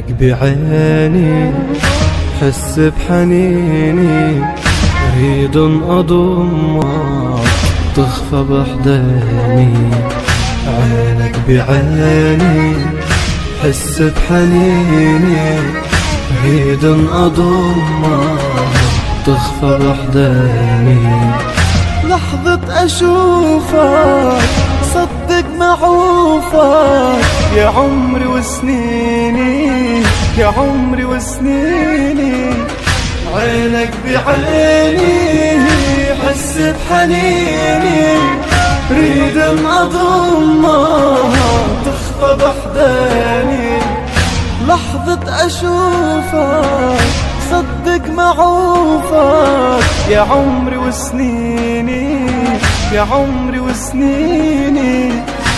عينك بعيني حس بحنيني، أريد أضمك تخفى بحضني. عينك بعيني حس بحنيني، أريد أضمك تخفى بحضني. لحظة أشوفك صدق معوفك، يا عمري وسنيني يا عمري وسنيني. عينك بعيني حس بحنيني، ريد أضمك تخفى بحضني. لحظة أشوفك صدق معوفك، يا عمري وسنيني يا عمري وسنيني.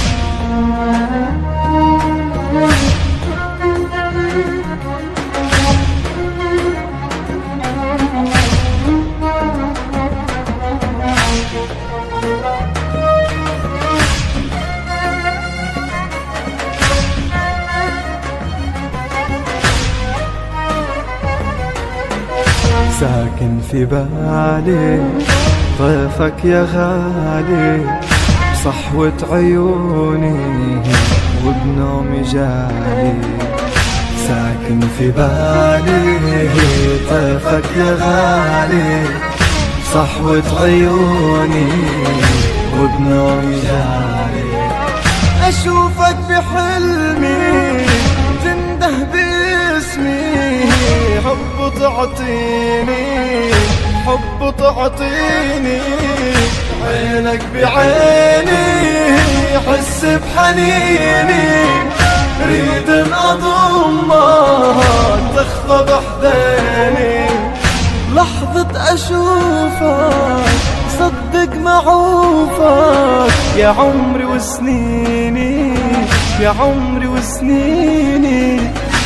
ساكن في بالي ضيفك يا غالي، بصحوة عيوني وبنومي جالي. ساكن في بالي ضيفك يا غالي، بصحوة عيوني وبنومي جالي. أشوفك بحلمي تنده باسمي، حب تعطيني حب تعطيني. عينك بعيني حس بحنيني، ريد أضمك تخفى بحضني. لحظة أشوفك صدق معوفك، يا عمري وسنيني يا عمري وسنيني.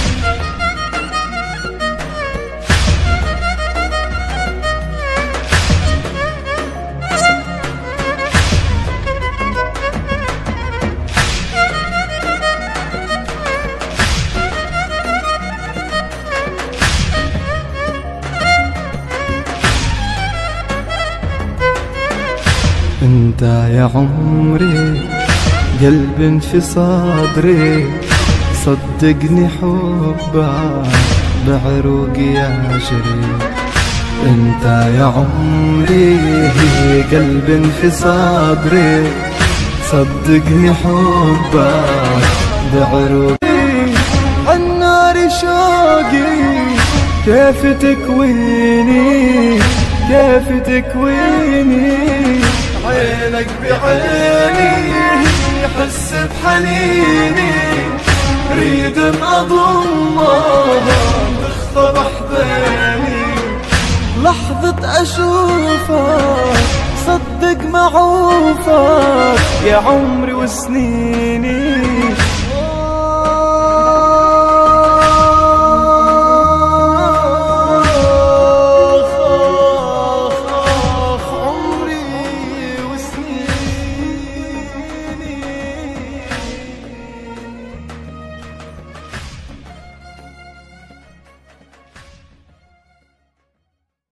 انت يا عمري قلب في صدري، صدقني حبك بعروقي يجري. انت يا عمري قلب في صدري، صدقني حبك بعروقي. عالنار شوقي كيف تكويني كيف تكويني. عينك بعيني حس بحنيني، ريد أضمك تخفى بحضني. لحظة أشوفك صدق معوفك، يا عمري وسنيني